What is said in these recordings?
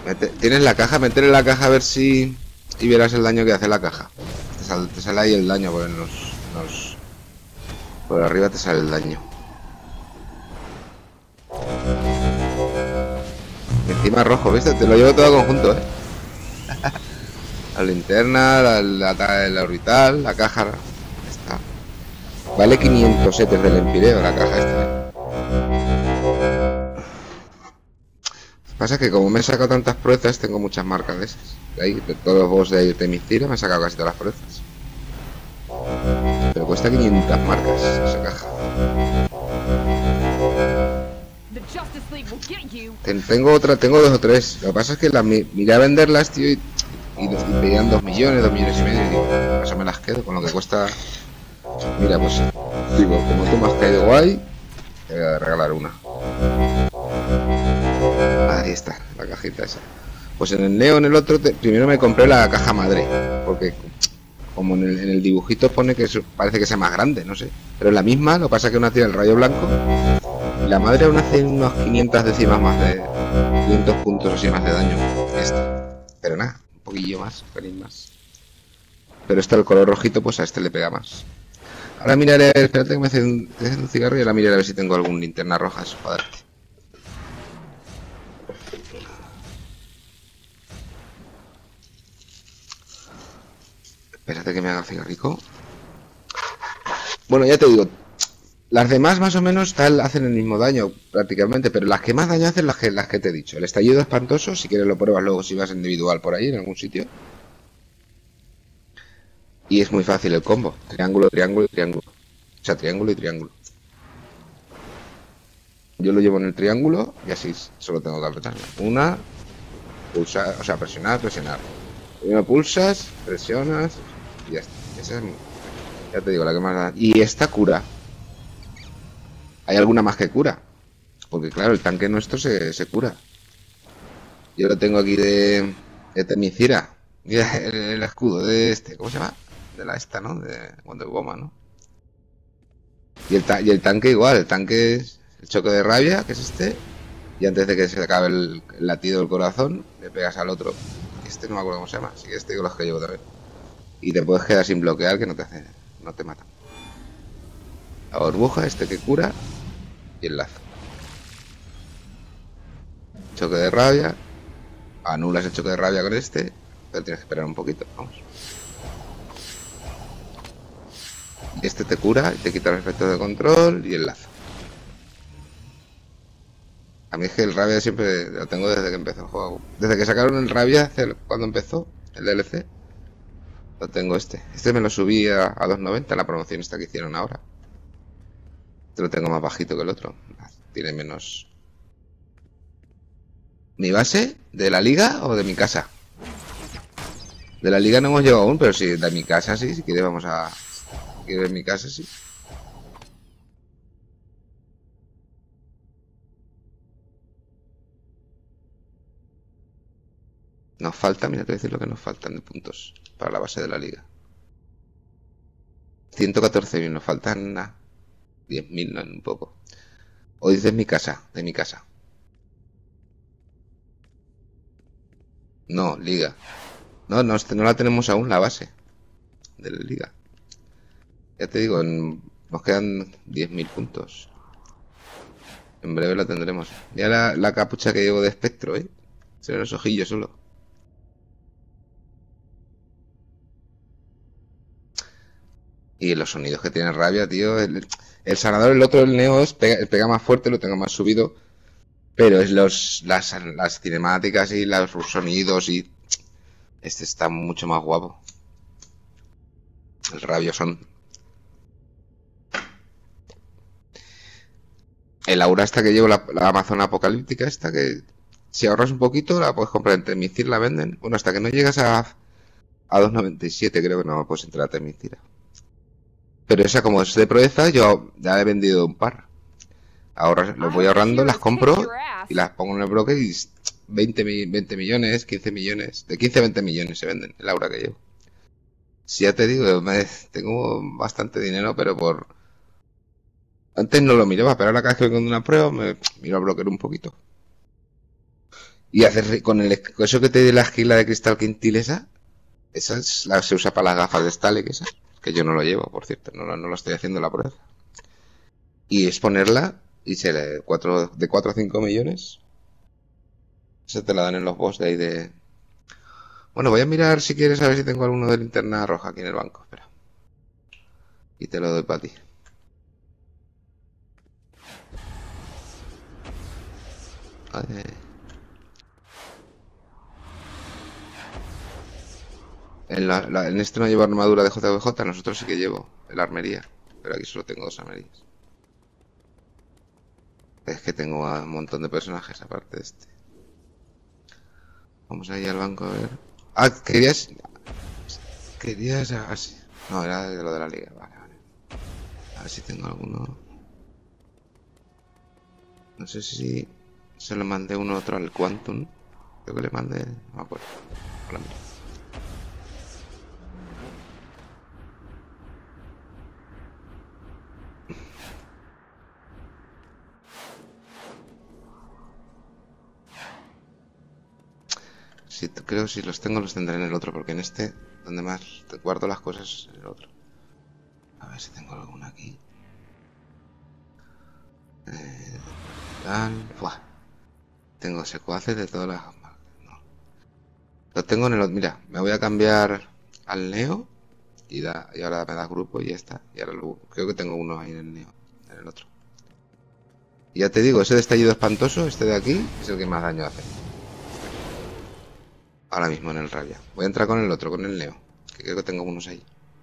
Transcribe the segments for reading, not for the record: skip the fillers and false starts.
Tienes la caja, métele en la caja a ver si... Y verás el daño que hace la caja. Te sale ahí el daño, por por arriba te sale el daño. Y encima rojo, ¿viste? Te lo llevo todo conjunto, ¿eh? La linterna, la orbital, la caja. Está. Vale 500 setes del empireo la caja esta. Pasa que como me he sacado tantas proezas, tengo muchas marcas de esas. De ahí, de todos los boss de Temiscira me he sacado casi todas las proezas. Pero cuesta 500 marcas esa caja. Tengo dos o tres. Lo que pasa es que miré a venderlas, tío, y pedían 2 millones, 2 millones y medio. Y digo, eso me las quedo con lo que cuesta. Mira, pues digo, como tú me has caído guay, te voy a regalar una. Ahí está, la cajita esa. Pues en el Neo, en el otro, primero me compré la caja madre, porque como en el dibujito pone que parece que sea más grande, no sé. Pero es la misma, lo que pasa es que una tiene el rayo blanco y la madre aún hace unos 500 décimas más de 500 puntos así más de daño. Esta. Pero nada, un poquillo más, un pelín más. Pero el color rojito, pues a este le pega más. Ahora miraré, espérate que me hace un cigarro y ahora miraré a ver si tengo algún linterna roja, eso para darte. Espérate que me haga cigarrico. Bueno, ya te digo, las demás más o menos hacen el mismo daño prácticamente, pero las que más daño hacen las que te he dicho. El estallido espantoso, si quieres lo pruebas luego si vas individual por ahí en algún sitio. Y es muy fácil el combo, triángulo, triángulo y triángulo. O sea, triángulo y triángulo. Yo lo llevo en el triángulo y así solo tengo que apretarla. Una, pulsar, o sea, presionar, presionar. Primero pulsas, presionas y ya está. Esa es, ya te digo, la que más da. Y esta cura. ¿Hay alguna más que cura? Porque claro, el tanque nuestro se cura. Yo lo tengo aquí de Temiscira. Mira el escudo de este, ¿cómo se llama? De la esta, ¿no? De Wonder Woman, ¿no? Y el tanque igual, el tanque es el choque de rabia, que es este. Y antes de que se acabe el latido del corazón, le pegas al otro. Este no me acuerdo cómo se llama, sí, este con los que llevo también. Y te puedes quedar sin bloquear, que no te mata. La burbuja, este que cura. Y el lazo. Choque de rabia. Anulas el choque de rabia con este. Pero tienes que esperar un poquito, vamos. Este te cura y te quita los efectos de control y el lazo. A mí es que el rabia siempre lo tengo desde que empezó el juego. Desde que sacaron el rabia, cuando empezó el DLC, lo tengo este. Este me lo subí a 2.90 la promoción esta que hicieron ahora. Este lo tengo más bajito que el otro. Tiene menos. ¿Mi base? ¿De la liga o de mi casa? De la liga no hemos llegado aún, pero sí, de mi casa sí. Si quieres vamos a... Si quieres mi casa sí. Nos falta, mira, te voy a decir lo que nos faltan de puntos para la base de la liga. 114.000, nos faltan nada. 10.000, no, un poco. O dices mi casa, de mi casa. No, liga. No la tenemos aún, la base de la liga. Ya te digo, nos quedan 10.000 puntos. En breve la tendremos. Mira la capucha que llevo de espectro, ¿eh? Se ven los ojillos solo. Y los sonidos que tiene rabia, tío. El sanador, el otro, el Neo, pega más fuerte, lo tengo más subido. Pero es las cinemáticas y los sonidos y... Este está mucho más guapo. El rabiosón. El aura esta que llevo, la Amazon apocalíptica esta, que si ahorras un poquito la puedes comprar en Temiscira, la venden. Bueno, hasta que no llegas a 2.97 creo que no puedes entrar a Temiscira. Pero esa como es de proeza, yo ya he vendido un par. Ahora los voy ahorrando, las compro y las pongo en el broker y 20 millones, 15 millones, de 15 a 20 millones se venden el aura que llevo. Si ya te digo, tengo bastante dinero, pero por... Antes no lo miraba, pero ahora cada vez que vengo de una prueba me miro al broker un poquito. Y hacer con el eso que te dé la esquila de cristal quintil esa es la se usa para las gafas de Stalek, esa. Que yo no lo llevo, por cierto, no lo estoy haciendo la prueba. Y es ponerla y se le de 4 a 5 millones. Esa te la dan en los boss de ahí de. Bueno, voy a mirar si quieres a ver si tengo alguno de linterna roja aquí en el banco. Espera. Y te lo doy para ti. Vale. En este no llevo armadura de JBJ, nosotros sí que llevo la armería. Pero aquí solo tengo 2 armerías. Es que tengo a un montón de personajes aparte de este. Vamos ahí al banco a ver. Ah, querías. Querías. Ah, sí. No, era de lo de la liga. Vale, vale. A ver si tengo alguno. No sé si se lo mandé uno otro al Quantum. Creo que le mandé. No me acuerdo. Ahora mismo. Sí, creo que si los tengo los tendré en el otro. Porque en este, donde más te guardo las cosas, en el otro. A ver si tengo alguna aquí. Tal. Buah. Tengo secuaces de todas las. No. Lo tengo en el otro. Mira, me voy a cambiar al Neo. Y ahora me da grupo y ya está. Y ahora creo que tengo uno ahí en el Neo. En el otro. Y ya te digo, ese de estallido espantoso, este de aquí, es el que más daño hace. Ahora mismo en el rabia. Voy a entrar con el otro, con el Neo. Que creo que tengo unos ahí.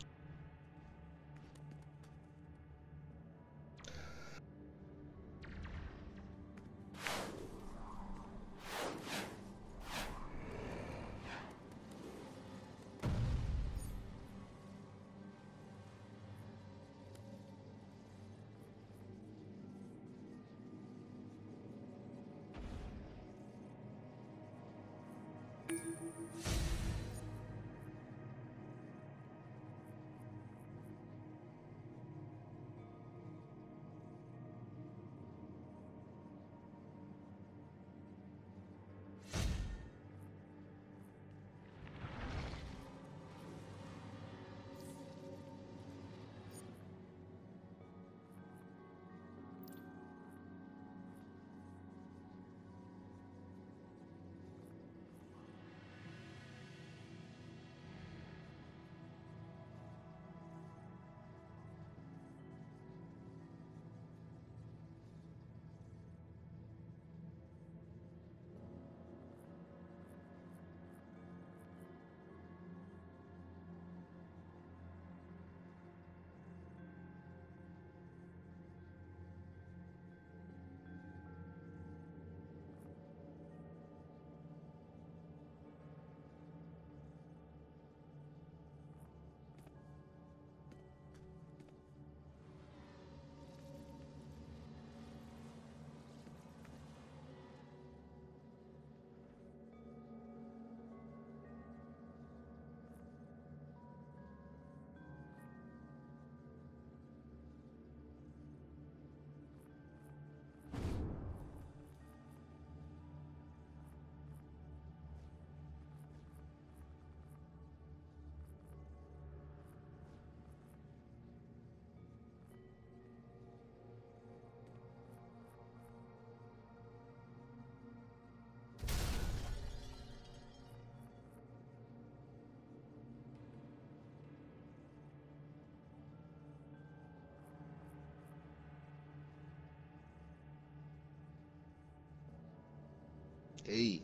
¡Ey!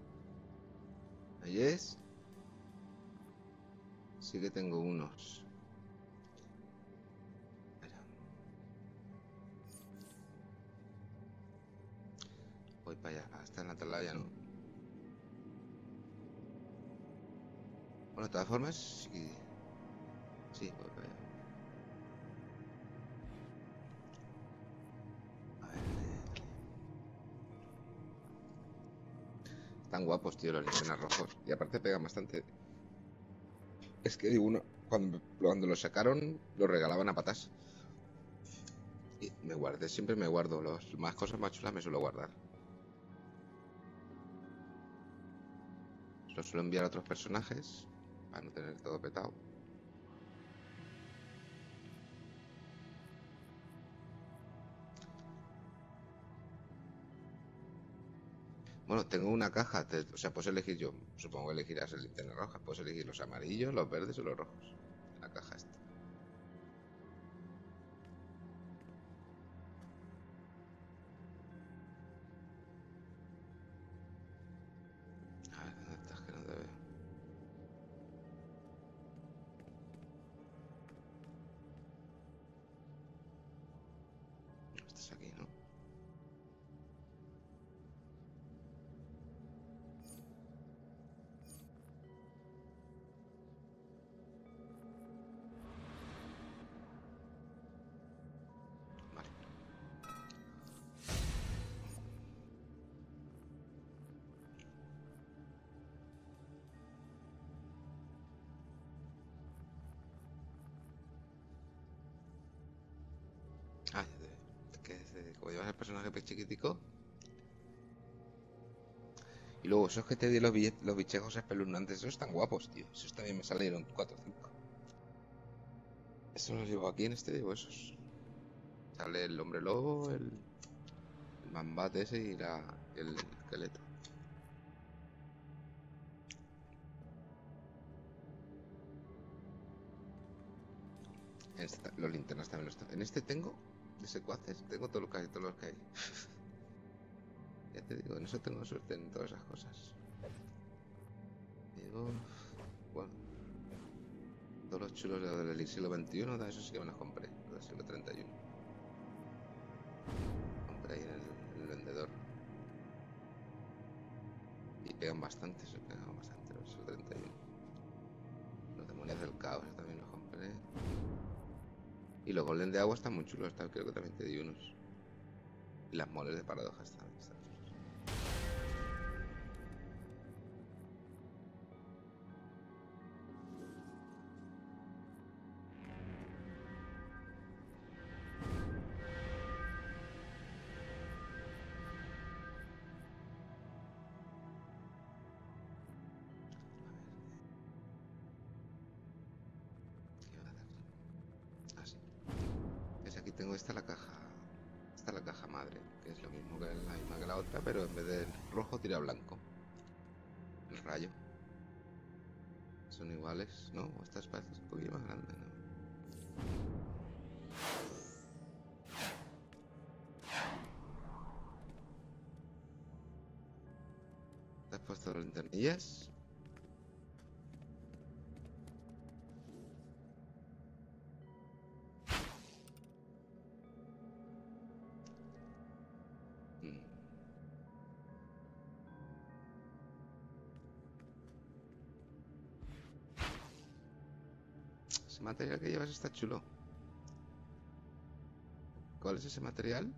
¿Oyes? Sí que tengo unos. Espera. Voy para allá. Hasta en la atalaya no. Bueno, de todas formas, sí. Sí, voy para allá. A ver. Están guapos, tío, los linternas rojos. Y aparte pegan bastante. Es que digo, cuando lo sacaron, lo regalaban a patas. Y siempre me guardo. Más cosas más chulas me suelo guardar. suelo enviar a otros personajes para no tener todo petado. Bueno, tengo una caja, o sea, puedes elegir yo, supongo que elegirás el linterna roja, puedes elegir los amarillos, los verdes o los rojos. La caja esta. A ver, ¿dónde estás? Que no te veo. Estás aquí, ¿no? Vale. Ah, ya te veo. Como llevas el personaje chiquitico. Y luego esos que te di los bichejos espeluznantes, esos están guapos, tío. Esos también me salieron 4 o 5. Estos los llevo aquí en este, llevo esos. Sale el hombre lobo, el mambate ese y el esqueleto. Los linternas también los tengo. En este tengo de secuaces, tengo casi todos los que hay. Ya te digo, en eso tengo suerte en todas esas cosas. Digo, bueno, todos los chulos del siglo XXI, de esos sí que me los compré, los del siglo 31. Compré ahí en el vendedor. Y pegan bastante, se pegan bastante los siglo 31. Los demonios del caos también los compré. Y los golem de agua están muy chulos, creo que también te di unos. Y las moles de paradojas también están chulos. Aquí tengo esta la caja. Esta la caja madre, que es lo mismo que la misma que la otra, pero en vez del rojo tira blanco. El rayo. Son iguales, ¿no? Esta parece un poquito más grande, ¿no? ¿Te has puesto las linternillas? Ese material que llevas está chulo. ¿Cuál es ese material?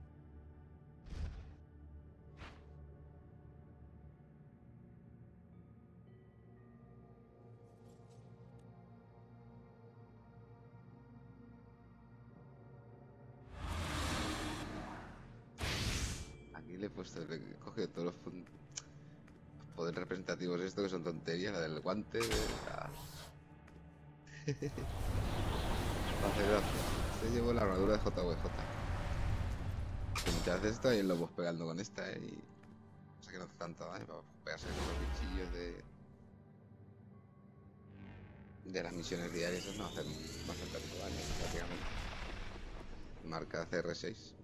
Aquí le he puesto, le he cogido todos los poderes representativos de esto que son tonterías, la del guante, de la... Hace gracia. Este llevo la armadura de JVJ. Que muchas veces estoy en lobos pegando con esta, y... O sea que no hace tanto daño para pegarse con los bichillos de las misiones diarias. Esos no hacen tanto daño prácticamente. Marca CR6.